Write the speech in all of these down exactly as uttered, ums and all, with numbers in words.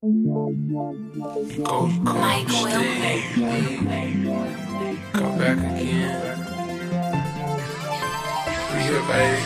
Go, go, stay. Come back again. We here, baby.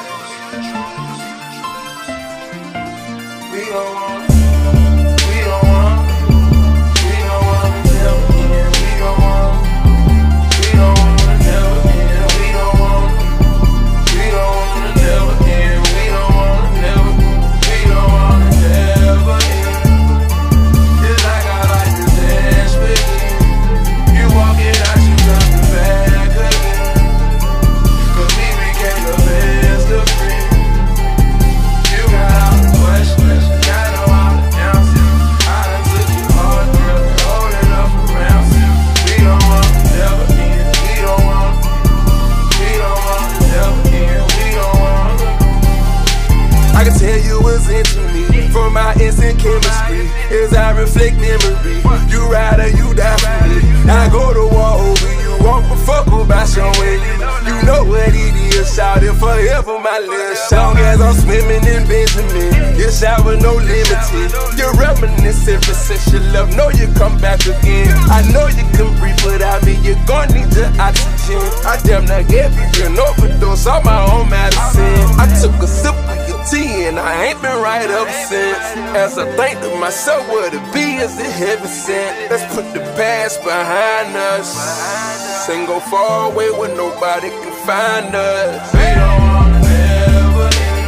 We don't want, we don't want, we don't want to never end. We don't want, we don't want to never end. We don't want, we don't want to never end. We don't want to never, we don't want to never end. It's like I like to dance with you. You walk it out, you coming back again. Cause we became the best of friends. You got all the questions, I know all the answers. I done took you hard, girl, and hold it up around you. We don't want to never end. We don't want, we don't want to never end. We don't want to. I can tell you was into me from my instant chemistry. As I reflect memory, you ride or you die for me. I go to war over you, won't fuck about showing you. You know what it is, shout it forever, my little song. As I'm swimming in Benjamin, your shower no limited. You're reminiscent for sexual love, know you come back again. I know you can breathe without me, you're gonna need your oxygen. I damn near gave you an overdose on my own medicine. I took a sip of your tea and I ain't been right up since. As I think to myself, what it be is it heaven sent. Let's put the past behind us and go far away where nobody can find us. We don't wanna never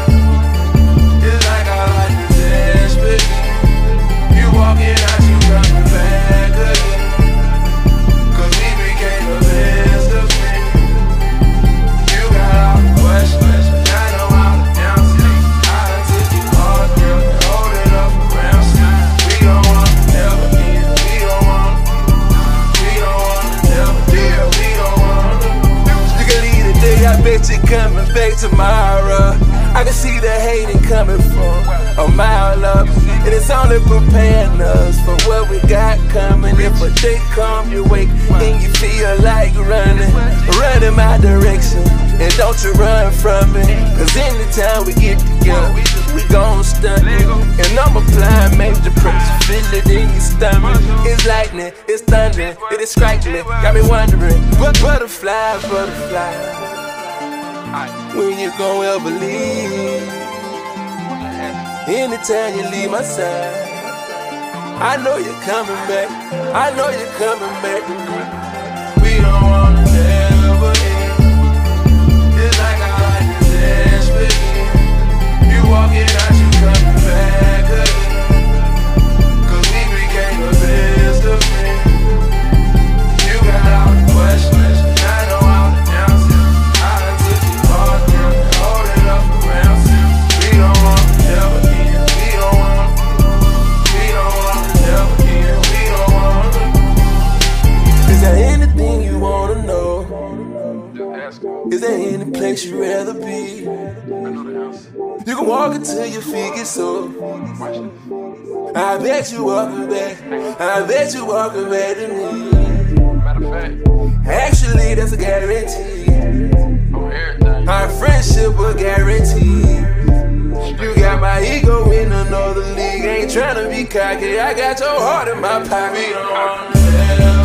end. It's like I like to dance with you. You walking out, you coming back again. Cause we became the best of friends. You got all the questions, I know all the answers. I done took you hard, girl, and hold it up around you. We don't wanna never end. We don't want, we don't wanna never end. We don't wanna. You can leave today, I bet you coming back tomorrow. I can see the hating coming from a mile up, and it's only preparing us for what we got coming. If a day come, you wake and you feel like running, run in my direction, and don't you run from it. Cause anytime we get together, we gon' stun it. And I'm applying major pressure, feel it in your stomach. It's lightning, it's thunder, it is striking me, got me wondering, but butterfly, butterfly, when you gon' ever leave? Anytime you leave my side, I know you're coming back, I know you're coming back. We don't wanna never end. It's like I like to dance with you. You walking out, you coming back again. Cause we became the best of friends. You got all the questions, I know all the answers. I done took you hard, girl, and hold it up around you. We don't wanna never end. We don't want, we don't wanna never end. We don't wanna. Is there anything you wanna know? Is there any place you'd rather be? You can walk until your feet get sore. I bet you walking back, I bet you walking back to me. Actually, that's a guarantee. Our friendship a guarantee. You got my ego in another league. Ain't tryna be cocky, I got your heart in my pocket. We don't wanna